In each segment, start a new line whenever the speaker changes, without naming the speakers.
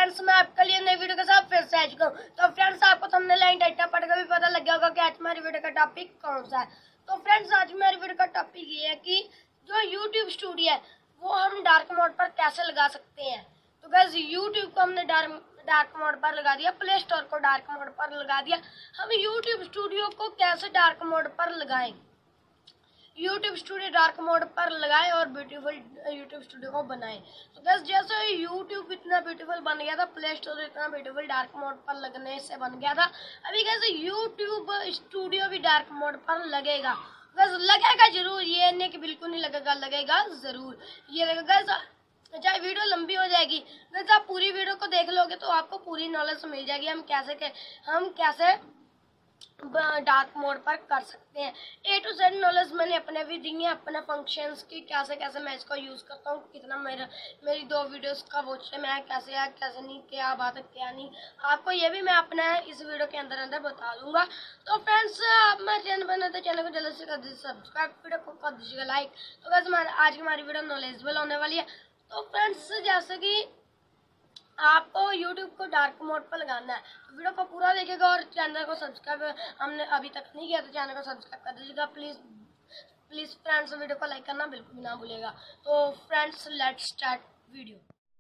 Friends मैं आपके लिए नई वीडियो के साथ फिर से आ चुका हूँ। तो फ्रेंड्स आपको थंबनेल लाइन टाइटल पढ़कर भी पता लग गया होगा कि आज हमारी वीडियो का टॉपिक कौन सा है। तो फ्रेंड्स आज मेरी वीडियो का टॉपिक ये है कि जो यूट्यूब स्टूडियो है वो हम डार्क मोड पर कैसे लगा सकते हैं। तो गाइस यूट्यूब को हमने डार्क मोड पर लगा दिया, प्ले स्टोर को डार्क मोड पर लगा दिया। हम यूट्यूब स्टूडियो को कैसे डार्क मोड पर लगाएं, यूट्यूब स्टूडियो डार्क मोड पर लगाएं और ब्यूटीफुल यूट्यूब स्टूडियो को बनाएं। तो गाइस जैसे यूट्यूब इतना ब्यूटीफुल बन गया था, प्ले स्टोर इतना ब्यूटीफुल डार्क मोड पर लगने से बन गया था, अभी कैसे यूट्यूब स्टूडियो भी डार्क मोड पर लगेगा। गाइस लगेगा जरूर, ये नहीं कि बिल्कुल नहीं लगेगा, लगेगा जरूर। ये लगेगा गाइस, चाहे वीडियो लंबी हो जाएगी, गाइस आप पूरी वीडियो को देख लोगे तो आपको पूरी नॉलेज मिल जाएगी हम कैसे डार्क मोड पर कर सकते हैं। A to Z नॉलेज मैंने अपने भी दी है, अपने फंक्शंस की, कैसे मैं इसको यूज़ करता हूँ, कितना मेरी 2 वीडियोस का वॉच टाइम है, कैसे नहीं, क्या बात है क्या नहीं, आपको ये भी मैं अपने इस वीडियो के अंदर बता दूंगा। तो फ्रेंड्स आप मेरे चैनल पर नए तो चैनल को जल्दी से कर दीजिए सब्सक्राइब, वीडियो को कर दीजिएगा लाइक। तो वैसे आज की हमारी वीडियो नॉलेजेबल होने वाली है। तो फ्रेंड्स जैसे कि आपको YouTube को डार्क मोड पर लगाना है तो वीडियो को पूरा देखिएगा और चैनल को सब्सक्राइब हमने अभी तक नहीं किया तो चैनल को सब्सक्राइब कर दीजिएगा प्लीज़ फ्रेंड्स, वीडियो को लाइक करना बिल्कुल भी ना भूलिएगा। तो फ्रेंड्स लेट्स स्टार्ट वीडियो।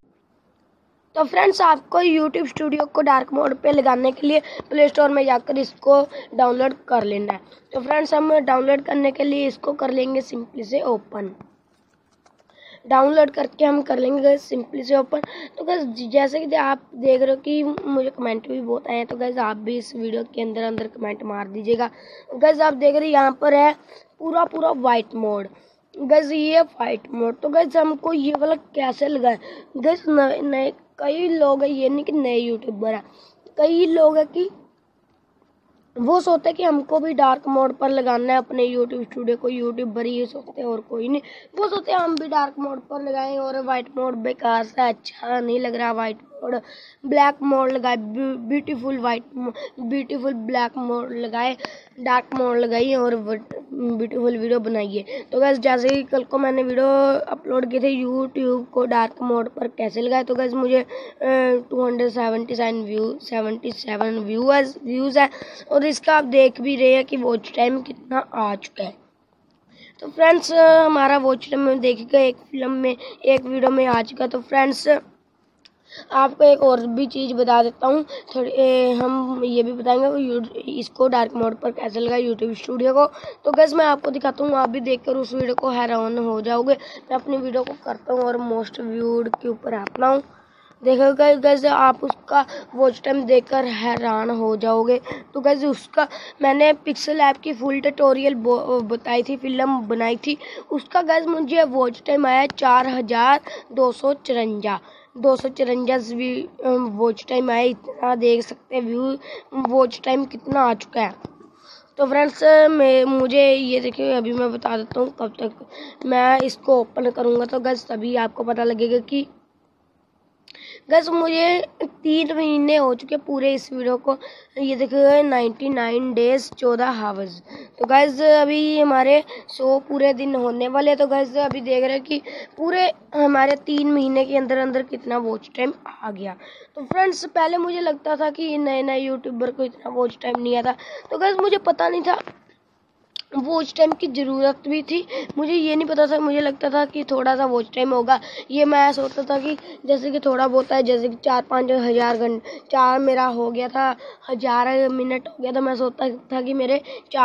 तो फ्रेंड्स आपको YouTube स्टूडियो को डार्क मोड पे लगाने के लिए प्ले स्टोर में जाकर इसको डाउनलोड कर लेना है। तो फ्रेंड्स हम डाउनलोड करने के लिए इसको कर लेंगे सिंपली से ओपन। डाउनलोड करके हम कर लेंगे सिंपली से ओपन। तो गाइस जैसे कि आप देख रहे हो कि मुझे कमेंट भी बहुत आए हैं, तो गाइस आप भी इस वीडियो के अंदर कमेंट मार दीजिएगा। गाइस आप देख रहे हो यहाँ पर है पूरा वाइट मोड। गाइस ये वाइट मोड, तो गाइस हमको ये वाला कैसे लगाए। गाइस नए कई लोग हैं, ये नहीं कि नए यूट्यूबर है, कई लोग हैं कि वो सोचते हैं कि हमको भी डार्क मोड पर लगाना है अपने यूट्यूब स्टूडियो को, यूट्यूबर ही सोचते हैं और कोई नहीं। वो सोचते हैं हम भी डार्क मोड पर लगाएं और वाइट मोड बेकार से अच्छा नहीं लग रहा, वाइट मोड ब्लैक मोड लगाए, ब्यूटीफुल ब्लैक मोड लगाए, डार्क मोड लगाइए और ब्यूटीफुल वीडियो बनाइए। तो गैस जैसे कि कल को मैंने वीडियो अपलोड किए थे यूट्यूब को डार्क मोड पर कैसे लगाए, तो गैस मुझे 277 व्यूज़ है और इसका आप देख भी रहे हैं कि वॉच टाइम कितना आ चुका है। तो फ्रेंड्स हमारा वॉच टाइम में देखिएगा एक वीडियो में आ चुका है। तो फ्रेंड्स आपको एक और भी चीज़ बता देता हूँ, हम ये भी बताएंगे इसको डार्क मोड पर कैसे लगाए यूट्यूब स्टूडियो को। तो गैस मैं आपको दिखाता हूँ, आप भी देखकर उस वीडियो को हैरान हो जाओगे। मैं अपनी वीडियो को करता हूँ और मोस्ट व्यूड के ऊपर आता हूँ, देखोगे गैस आप उसका वॉच टाइम देखकर हैरान हो जाओगे। तो गैस उसका मैंने पिक्सल ऐप की फुल ट्यूटोरियल बताई थी, फिल्म बनाई थी, उसका गैस मुझे वॉच टाइम आया 4254 वॉच टाइम आया। इतना देख सकते हैं व्यू वॉच टाइम कितना आ चुका है। तो फ्रेंड्स मुझे ये देखिए अभी मैं बता देता हूँ कब तक मैं इसको ओपन करूँगा, तो गैस तभी आपको पता लगेगा कि गैस मुझे 3 महीने हो चुके पूरे इस वीडियो को। ये देखिए 99 डेज 14 हावर्स। तो गैस अभी हमारे 100 पूरे दिन होने वाले। तो गैस अभी देख रहे हैं कि पूरे हमारे 3 महीने के अंदर कितना वॉच टाइम आ गया। तो फ्रेंड्स पहले मुझे लगता था कि नए यूट्यूबर को इतना वॉच टाइम नहीं आता, तो गैस मुझे पता नहीं था वॉच टाइम की ज़रूरत भी थी, मुझे ये नहीं पता था, मुझे लगता था कि थोड़ा सा वॉच टाइम होगा। ये मैं सोचता था कि जैसे कि थोड़ा बहुत है, जैसे कि 4-5 हज़ार घंटे मेरा हो गया था, 1000 मिनट हो गया था, मैं सोचता था कि मेरे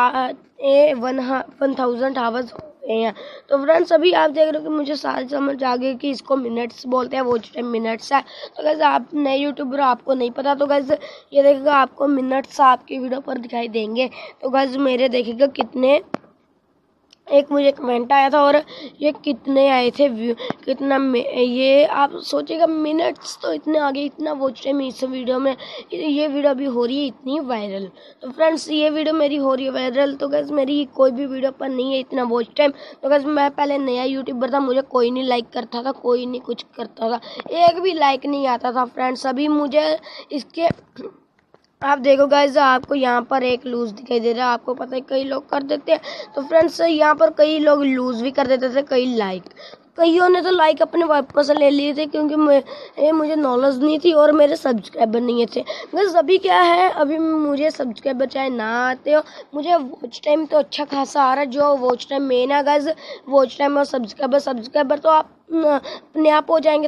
1000 आवर्स हो गए हैं। तो फ्रेंड्स अभी आप देख रहे हो कि मुझे सारी समझ आ गई कि इसको मिनट्स बोलते हैं, वॉच टाइम मिनट्स है। तो गैस आप नए यूट्यूबर आपको नहीं पता, तो गैस ये देखिएगा आपको मिनट्स आपकी वीडियो पर दिखाई देंगे। तो गैस मेरे देखिएगा कितने, एक मुझे कमेंट आया था और ये कितने आए थे व्यू, ये आप सोचिएगा मिनट्स तो इतने आगे, इतना वॉच टाइम इस वीडियो में। ये वीडियो अभी हो रही है इतनी वायरल। तो फ्रेंड्स ये वीडियो मेरी हो रही है वायरल, तो गैस मेरी कोई भी वीडियो पर नहीं है इतना वॉच टाइम। तो गैस मैं पहले नया यूट्यूबर था, मुझे कोई नहीं लाइक करता था, कोई नहीं कुछ करता था, एक भी लाइक नहीं आता था फ्रेंड्स। अभी मुझे इसके आप देखो गाइस आपको यहाँ पर एक लूज दिखाई दे रहा है, आपको पता है कई लोग कर देते हैं। तो फ्रेंड्स यहाँ पर कई लोग लूज भी कर देते थे, कई लाइक। कईयों ने तो लाइक अपने वापस ले लिए थे क्योंकि मुझे नॉलेज नहीं थी और मेरे सब्सक्राइबर नहीं थे। बस अभी क्या है, अभी मुझे सब्सक्राइबर चाहे ना आते हो, मुझे वॉच टाइम तो अच्छा खासा आ रहा है। जो वॉच टाइम मेन है गाइस, वॉच टाइम और सब्सक्राइबर तो आप अपने आप हो जाएंगे।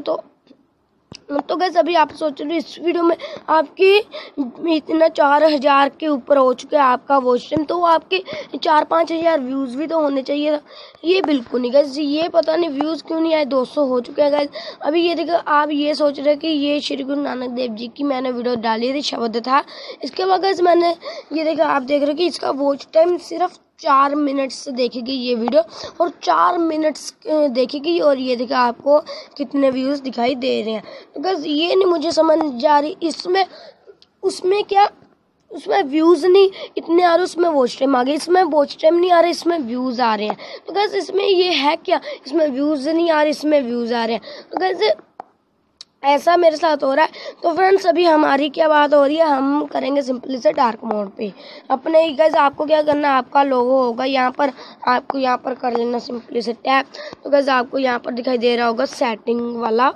तो गाइस अभी आप सोच रहे हो इस वीडियो में आपकी इतना 4000 के ऊपर हो चुका है आपका वॉच टाइम, तो आपके 4-5 हज़ार व्यूज़ भी तो होने चाहिए था। ये बिल्कुल नहीं गाइस, ये पता नहीं व्यूज़ क्यों नहीं आए, 200 हो चुके हैं गाइस। अभी ये देखो, आप ये सोच रहे कि ये श्री गुरु नानक देव जी की मैंने वीडियो डाली थी, शब्द था। इसके बाद गाइस मैंने ये देखा, आप देख रहे हो कि इसका वॉच टाइम सिर्फ 4 मिनट्स देखेगी ये वीडियो, और 4 मिनट्स देखेगी, और ये देखा आपको कितने व्यूज़ दिखाई दे रहे हैं। तो बस ये नहीं मुझे समझ जा रही, उसमें क्या, उसमें व्यूज़ नहीं इतने आ रहे, उसमें वॉच टाइम आ गए, इसमें वॉच टाइम नहीं आ रहे, इसमें व्यूज़ आ रहे हैं। तो बस इसमें ये है क्या, इसमें व्यूज़ नहीं आ रहे, इसमें व्यूज़ आ रहे हैं। तो बस ऐसा मेरे साथ हो रहा है। तो फ्रेंड्स अभी हमारी क्या बात हो रही है, हम करेंगे सिंपली से डार्क मोड पे अपने ही। गाइस आपको क्या करना है, आपका लोगो होगा यहाँ पर, आपको यहाँ पर कर लेना सिंपली से टैप। तो गाइस आपको यहाँ पर दिखाई दे रहा होगा सेटिंग वाला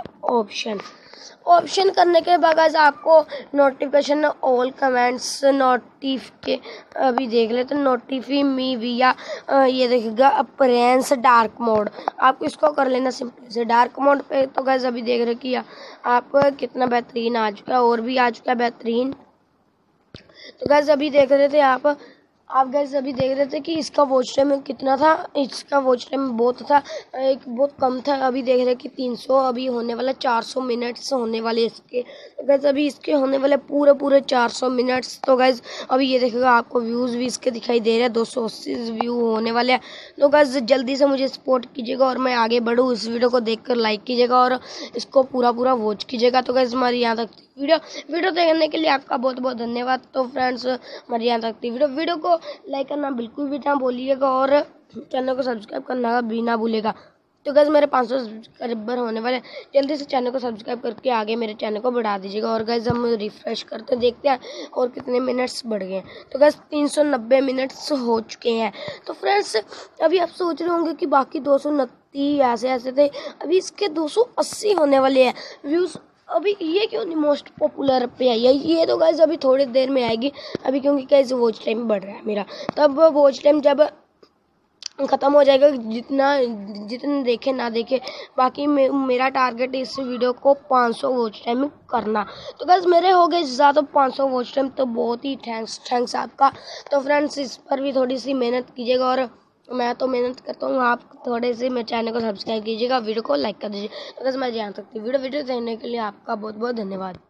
ऑप्शन करने के बाद गाइस आपको नोटिफिकेशन ऑल कमेंट्स नोटिफिके अभी देख लेते हैं, नोटिफाई मी विया ये देखेगा अपरेंस डार्क मोड, आपको इसको कर लेना सिंपली से डार्क मोड पे। तो गाइस अभी देख रहे कि आप कितना बेहतरीन आ चुका है, और भी आ चुका है बेहतरीन। तो गाइस अभी देख रहे थे आप गाइस अभी देख रहे थे कि इसका वॉच टाइम कितना था, इसका वॉच टाइम बहुत था, एक बहुत कम था। अभी देख रहे कि 300 अभी होने वाला, 400 मिनट्स होने वाले इसके। तो गाइस अभी इसके होने वाले पूरे 400 मिनट्स। तो गाइस अभी ये देखेगा आपको व्यूज़ भी इसके दिखाई दे रहे हैं, 280 व्यू होने वाले हैं। तो गाइस जल्दी से मुझे सपोर्ट कीजिएगा और मैं आगे बढ़ूँ, इस वीडियो को देखकर लाइक कीजिएगा और इसको पूरा वॉच कीजिएगा। तो गाइस हमारी यहाँ तक वीडियो देखने के लिए आपका बहुत बहुत धन्यवाद। तो फ्रेंड्स हमारी यहाँ तक थी वीडियो को लाइक करना बिल्कुल भी ना भूलिएगा और चैनल को सब्सक्राइब करना भी ना भूलिएगा। तो गाइस मेरे 500 सब्सक्राइबर होने वाले, जल्दी से चैनल को सब्सक्राइब करके आगे मेरे चैनल को बढ़ा दीजिएगा। और गाइस हम रिफ्रेश करते देखते हैं और कितने मिनट्स बढ़ गए। तो गाइस 390 मिनट्स हो चुके हैं। तो फ्रेंड्स अभी आप सोच रहे होंगे कि बाकी 229 ऐसे थे, अभी इसके 280 होने वाले हैं व्यूज़। अभी ये क्यों नहीं मोस्ट पॉपुलर पे आई है, ये तो गाइस अभी थोड़ी देर में आएगी अभी, क्योंकि गाइस वॉच टाइम बढ़ रहा है मेरा। तब वॉच टाइम जब ख़त्म हो जाएगा, जितने देखे ना देखे, बाकी मेरा टारगेट इस वीडियो को 500 वॉच टाइम करना। तो गाइस मेरे हो गए ज़्यादा 500 वॉच टाइम, तो बहुत ही थैंक्स आपका। तो फ्रेंड्स इस पर भी थोड़ी सी मेहनत कीजिएगा, और मैं तो मेहनत करता हूँ, आप थोड़े से मेरे चैनल को सब्सक्राइब कीजिएगा, वीडियो को लाइक कर दीजिए। तो गाइस मैं यहाँ तक थी वीडियो देखने के लिए आपका बहुत बहुत धन्यवाद।